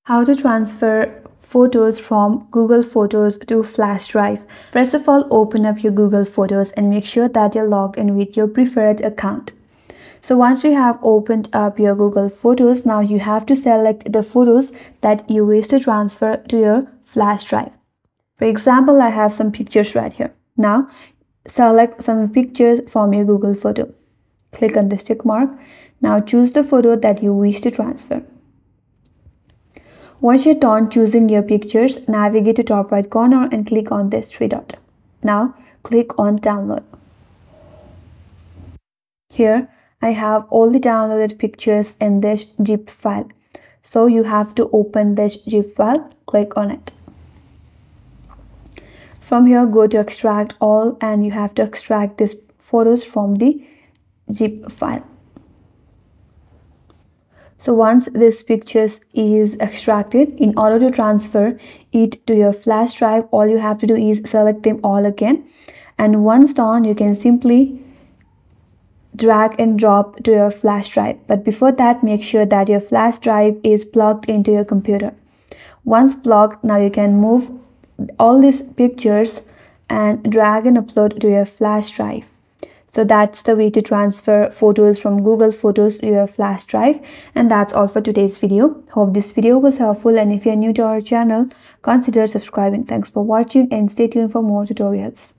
How to transfer photos from Google Photos to flash drive. First of all, open up your Google Photos and make sure that you're logged in with your preferred account. So once you have opened up your Google Photos, now you have to select the photos that you wish to transfer to your flash drive. For example, I have some pictures right here. Now select some pictures from your Google Photo. Click on this tick mark. Now choose the photo that you wish to transfer. Once you're done choosing your pictures, navigate to top right corner and click on this three dot. Now click on download. Here I have all the downloaded pictures in this zip file. So you have to open this zip file, click on it. From here go to extract all and you have to extract these photos from the zip file. So once this pictures is extracted, in order to transfer it to your flash drive, all you have to do is select them all again. And once done, you can simply drag and drop to your flash drive. But before that, make sure that your flash drive is plugged into your computer. Once plugged, now you can move all these pictures and drag and upload to your flash drive. So that's the way to transfer photos from Google Photos to your flash drive. And that's all for today's video. Hope this video was helpful, and if you're new to our channel, consider subscribing. Thanks for watching and stay tuned for more tutorials.